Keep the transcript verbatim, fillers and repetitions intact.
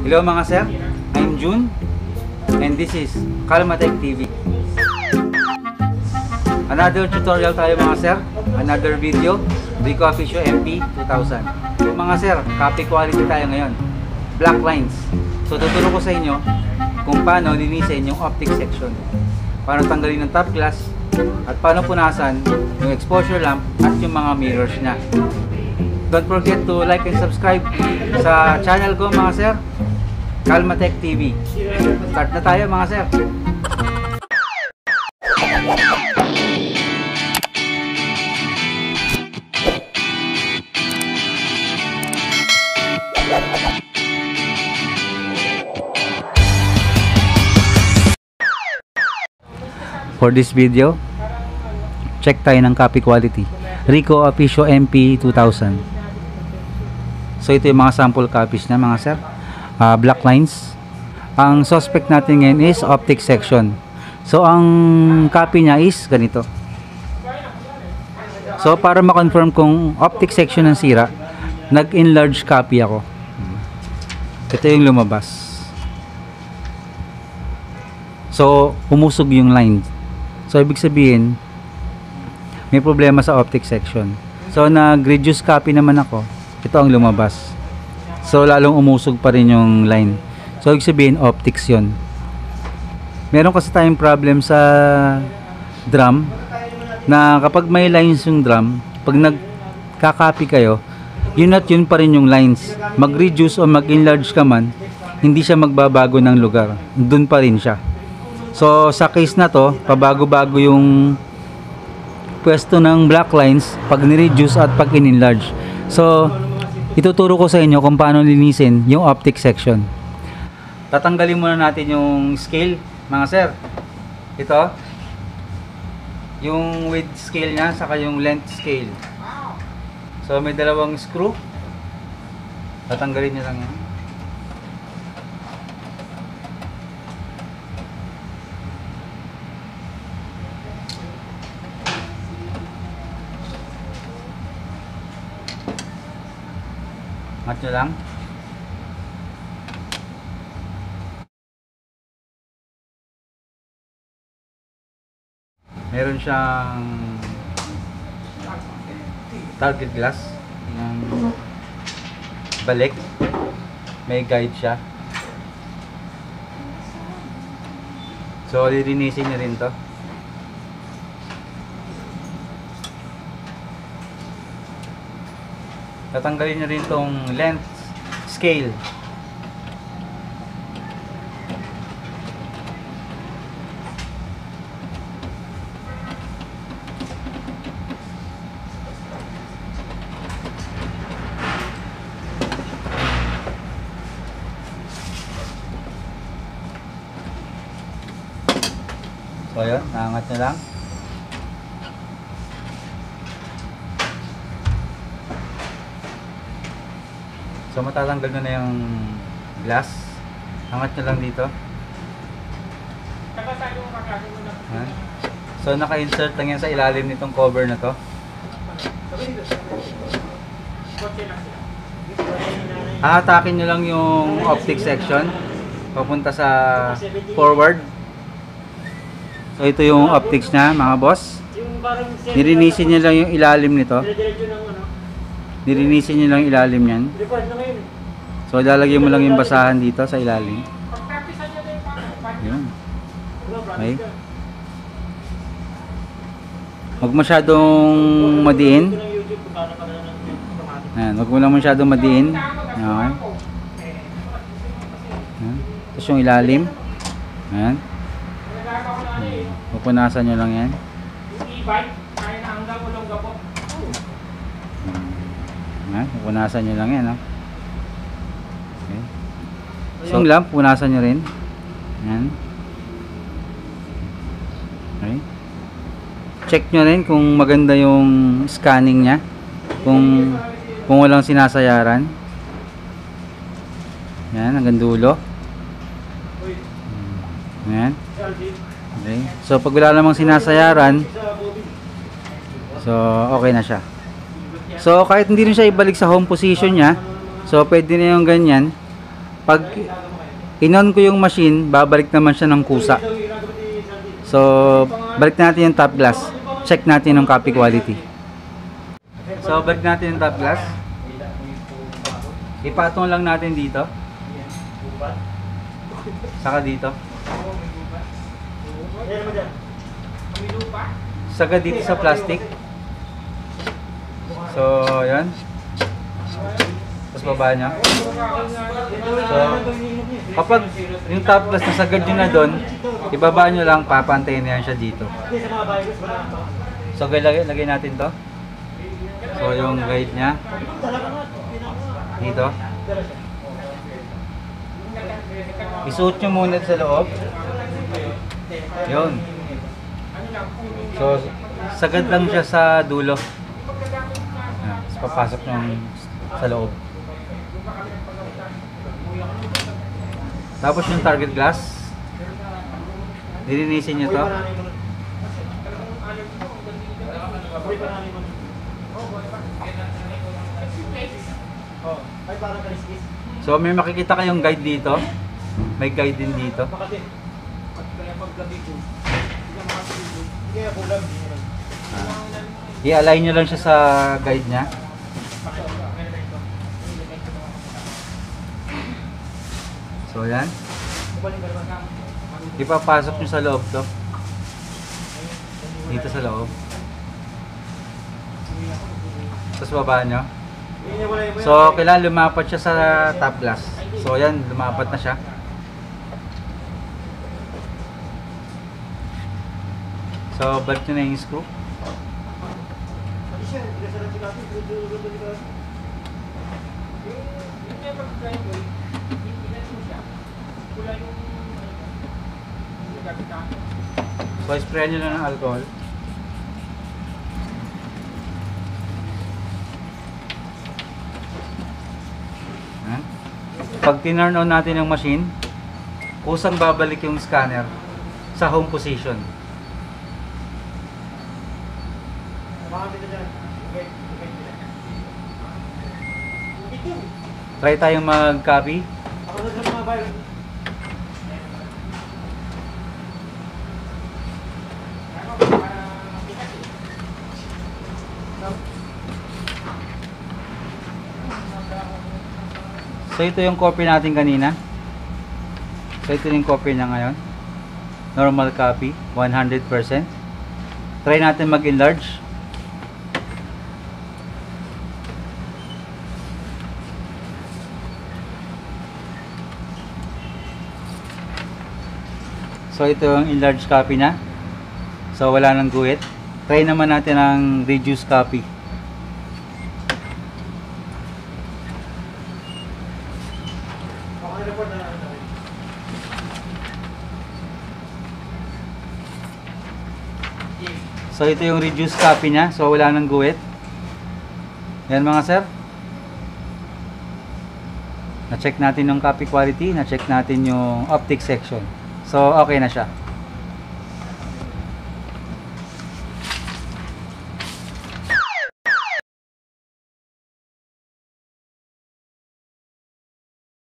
Hello mga sir, I'm June and this is Kalmatech T V. Another tutorial tayo mga sir, another video, Ricoh Officio M P two thousand. So, mga sir, copy quality tayo ngayon, black lines. So tuturo ko sa inyo kung paano linisin yung optic section, paano tanggalin ng top glass, at paano punasan yung exposure lamp at yung mga mirrors nya. Don't forget to like and subscribe sa channel ko mga sir, Kalmatech T V. Start na tayo mga sir. For this video, check tayo ng copy quality, Ricoh Officio M P two thousand. So ito yung mga sample copies na mga sir. Uh, black lines. Ang suspect natin ngayon is optic section. So ang copy niya is ganito. So para ma-confirm kung optic section ang sira, nag-enlarge copy ako. Ito yung lumabas. So umusog yung line. So ibig sabihin may problema sa optic section. So nag-reduce copy naman ako. Ito ang lumabas. So lalong umusog pa rin yung line. So ibig sabihin optics yun. Meron kasi tayong problem sa drum na kapag may lines yung drum, pag nagka-copy kayo, yun at yun pa rin yung lines. Mag-reduce o mag-enlarge ka man, hindi siya magbabago ng lugar. Dun pa rin siya. So sa case na to, pabago-bago yung pwesto ng black lines pag ni-reduce at pag in-enlarge. So ituturo ko sa inyo kung paano linisin yung optic section. Tatanggalin muna natin yung scale mga sir. Ito yung width scale nya saka yung length scale. So may dalawang screw. Tatanggalin nyo lang yan. Mat nyo lang. Meron siyang target glass ng balik. May guide siya. So lilinisin nyo rin to. Tatanggalin nyo rin tong length scale. So yun, naangat nyo lang. So matatanggal na na yung glass. Angat nyo lang dito. Ayan. So naka-insert lang yan sa ilalim nitong cover na to. Hahatakin nyo lang yung optic section papunta sa forward. So ito yung optics nya mga boss. Nilinisin nyo lang yung ilalim nito. Nilinisin nyo lang ilalim yan. So lalagyan mo lang yung basahan dito sa ilalim. Yun. Okay. Huwag masyadong madiin. Ayan, huwag mo lang masyadong madiin. Okay. Ayan. Tapos yung ilalim. Ayan. Pupunasan nyo lang yan. Ayan, pupunasan nyo lang yan. Okay. So yung lamp, pupunasan nyo rin. Ayan. Okay. Check nyo rin kung maganda yung scanning nya. Kung, kung walang sinasayaran. Ayan, hanggang dulo. Ayan. Okay. So pag wala namang sinasayaran, so okay na siya. So kahit hindi rin siya ibalik sa home position niya, so pwede na yung ganyan. Pag inon ko yung machine, babalik naman siya ng kusa. So, balik natin yung top glass. Check natin yung copy quality. So, balik natin yung top glass. Ipatong lang natin dito. Saka dito. Saka dito sa plastic. So, yan. Tapos baba niya. So, kapag yung top glass nasagad nyo na doon, ibaba nyo lang, papantayin na yan siya dito. So, lagay, lagay natin to. So, yung guide niya. Dito. Isuot nyo muna sa loob. Yun. So, sagad lang siya sa dulo. Ayan, tapos papasok nyo sa loob. Tapos yung target glass, dilinisin nyo to. So may makikita kayong guide dito. May guide din dito. Ah. I-align nyo lang siya sa guide nya. So yan. Ipapasok nyo sa loob to. Dito sa loob. Tapos baba nyo. So, kailangan lumapat siya sa top glass. So, yan, lumapat na siya. So, balik nyo na yung screw. So, spray nyo na ng alcohol. Pag tinurn on natin yung machine, kusang babalik yung scanner sa home position. Try tayong mag-copy. So ito yung copy natin kanina. So ito yung copy niya ngayon. Normal copy, one hundred percent. Try natin mag-enlarge. So ito yung enlarge copy na. So wala nang guhit. Try naman natin ang reduce copy. So ito yung reduce copy niya. So wala nang guhit. Yan mga sir. Na-check natin yung copy quality, na-check natin yung optic section. So okay na siya.